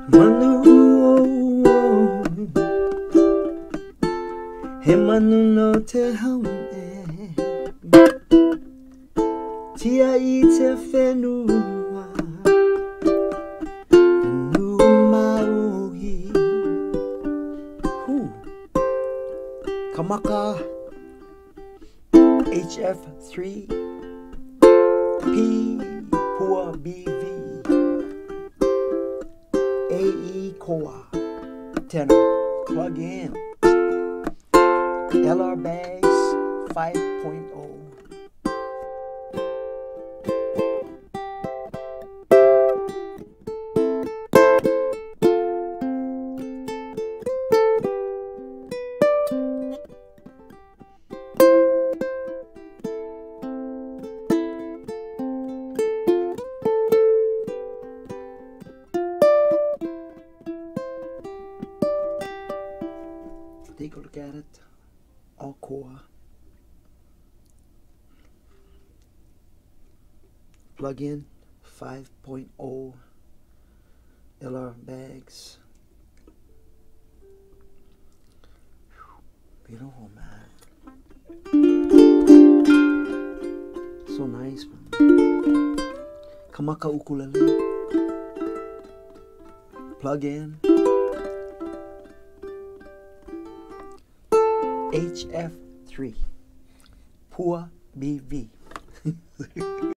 Manu, he manu no te haune, tia I te whenua, whenua mauhi. Kamaka HF3 P Pua BV AE Core tenor plug in LR Bass 5.0. Take a look at it, all core. Plug in 5.0 LR bags. Beautiful, man. So nice, man. Kamaka ukulele. Plug in. HF3 Pua BV